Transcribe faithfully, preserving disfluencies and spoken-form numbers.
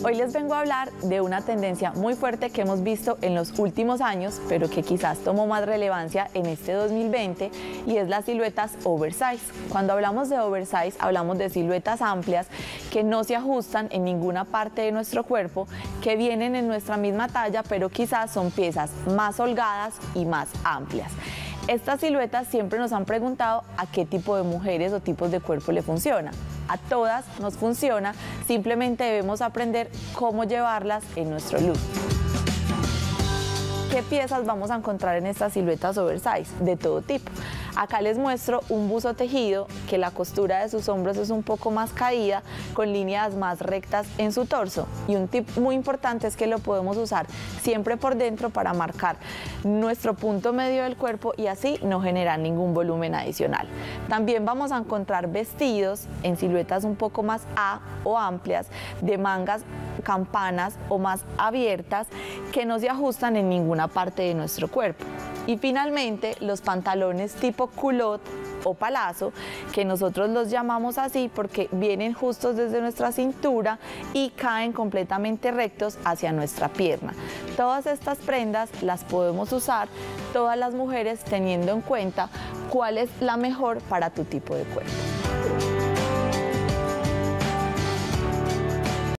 Hoy les vengo a hablar de una tendencia muy fuerte que hemos visto en los últimos años, pero que quizás tomó más relevancia en este dos mil veinte, y es las siluetas oversize. Cuando hablamos de oversize, hablamos de siluetas amplias que no se ajustan en ninguna parte de nuestro cuerpo, que vienen en nuestra misma talla, pero quizás son piezas más holgadas y más amplias. Estas siluetas siempre nos han preguntado a qué tipo de mujeres o tipos de cuerpo le funciona. A todas nos funciona, simplemente debemos aprender cómo llevarlas en nuestro look. ¿Qué piezas vamos a encontrar en estas siluetas oversize? De todo tipo. Acá les muestro un buzo tejido que la costura de sus hombros es un poco más caída, con líneas más rectas en su torso. Y un tip muy importante es que lo podemos usar siempre por dentro para marcar nuestro punto medio del cuerpo y así no generar ningún volumen adicional. También vamos a encontrar vestidos en siluetas un poco más A o amplias, de mangas campanas o más abiertas, que no se ajustan en ninguna parte de nuestro cuerpo. Y finalmente, los pantalones tipo culot o palazo, que nosotros los llamamos así porque vienen justos desde nuestra cintura y caen completamente rectos hacia nuestra pierna. Todas estas prendas las podemos usar todas las mujeres teniendo en cuenta cuál es la mejor para tu tipo de cuerpo.